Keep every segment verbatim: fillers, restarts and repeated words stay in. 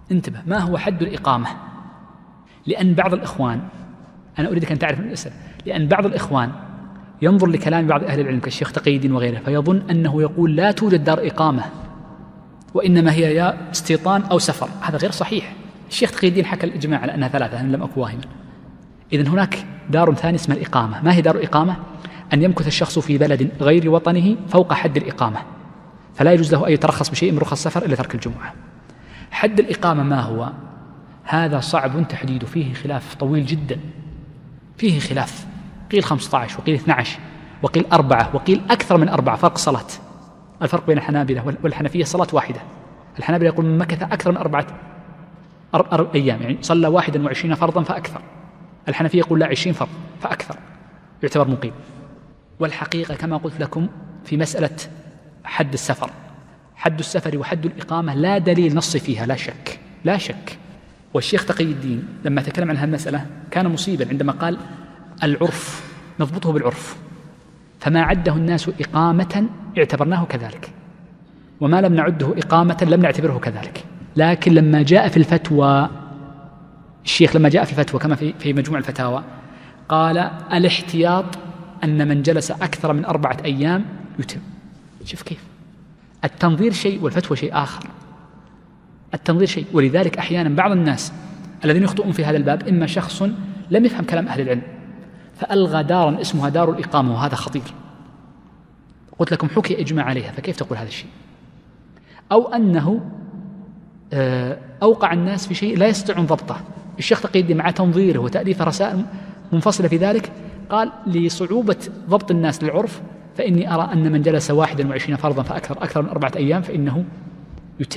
انتبه، ما هو حد الإقامة؟ لأن بعض الإخوان، أنا أريدك أن تعرف المسألة، لأن بعض الإخوان ينظر لكلام بعض أهل العلم كالشيخ تقي الدين وغيره فيظن أنه يقول لا توجد دار إقامة وإنما هي يا استيطان أو سفر. هذا غير صحيح. الشيخ تقي الدين حكى الإجماع على أنها ثلاثة، أنا لم أكن واهما. إذن هناك دار ثانية اسمها الإقامة. ما هي دار الإقامة؟ أن يمكث الشخص في بلد غير وطنه فوق حد الإقامة، فلا يجوز له أن يترخص بشيء من رخص السفر إلا ترك الجمعة. حد الإقامة ما هو؟ هذا صعب تحديده، فيه خلاف طويل جدا، فيه خلاف، قيل خمسة عشر وقيل اثني عشر وقيل أربعة وقيل أكثر من أربعة، فرق صلاة. الفرق بين الحنابلة والحنفية صلاة واحدة. الحنابلة يقول من مكث أكثر من أربعة أر... أيام يعني صلى واحدا وعشرين فرضا فأكثر. الحنفية يقول لا عشرين فرض فأكثر يعتبر مقيم. والحقيقة كما قلت لكم في مسألة حد السفر، حد السفر وحد الإقامة لا دليل نص فيها، لا شك لا شك. والشيخ تقي الدين لما تكلم عن هذه المسألة كان مصيبا عندما قال العرف نضبطه بالعرف، فما عده الناس إقامة اعتبرناه كذلك، وما لم نعده إقامة لم نعتبره كذلك. لكن لما جاء في الفتوى، الشيخ لما جاء في الفتوى كما في في مجموع الفتاوى قال الاحتياط أن من جلس أكثر من أربعة أيام يتم. شوف كيف التنظير شيء والفتوى شيء آخر. التنظير شيء، ولذلك أحيانا بعض الناس الذين يخطئون في هذا الباب إما شخص لم يفهم كلام أهل العلم فألغى دارا اسمها دار الإقامة، وهذا خطير. قلت لكم حكي إجماع عليها، فكيف تقول هذا الشيء؟ أو أنه أوقع الناس في شيء لا يستطيعون ضبطه. الشيخ تقي الدين مع تنظيره وتأليف رسائل منفصلة في ذلك قال لصعوبة ضبط الناس للعرف فإني أرى أن من جلس واحدا وعشرين فرضا فأكثر أكثر من أربعة أيام فإنه يتم.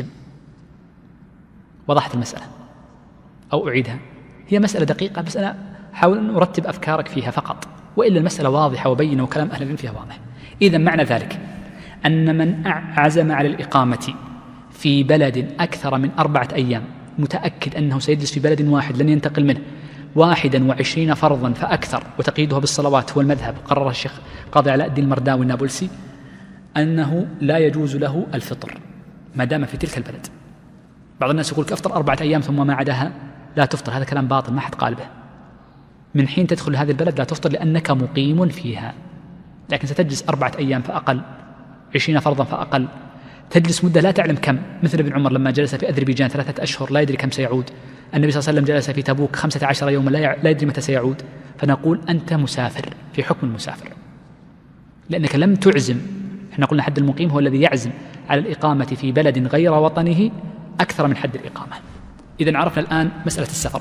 وضحت المسألة أو أعيدها؟ هي مسألة دقيقة بس أنا حاول أن أرتب أفكارك فيها فقط، وإلا المسألة واضحة وبينة وكلام أهل العلم فيها واضح. إذن معنى ذلك أن من عزم على الإقامة في بلد أكثر من أربعة أيام متأكد أنه سيجلس في بلد واحد لن ينتقل منه واحدا وعشرين فرضا فأكثر، وتقييدها بالصلوات هو المذهب قرر الشيخ قاضي علاء الدين المرداوي النابلسي، أنه لا يجوز له الفطر ما دام في تلك البلد. بعض الناس يقول أفطر أربعة أيام ثم ما عداها لا تفطر، هذا كلام باطل ما حد قال به. من حين تدخل هذه البلد لا تفطر لأنك مقيم فيها، لكن ستجلس أربعة أيام فأقل، عشرين فرضا فأقل، تجلس مدة لا تعلم كم، مثل ابن عمر لما جلس في أذربيجان ثلاثة أشهر لا يدري كم سيعود. النبي صلى الله عليه وسلم جلس في تبوك خمسة عشر يوما لا يدري متى سيعود. فنقول أنت مسافر في حكم المسافر لأنك لم تعزم. احنا قلنا حد المقيم هو الذي يعزم على الإقامة في بلد غير وطنه أكثر من حد الإقامة. إذن عرفنا الآن مسألة السفر.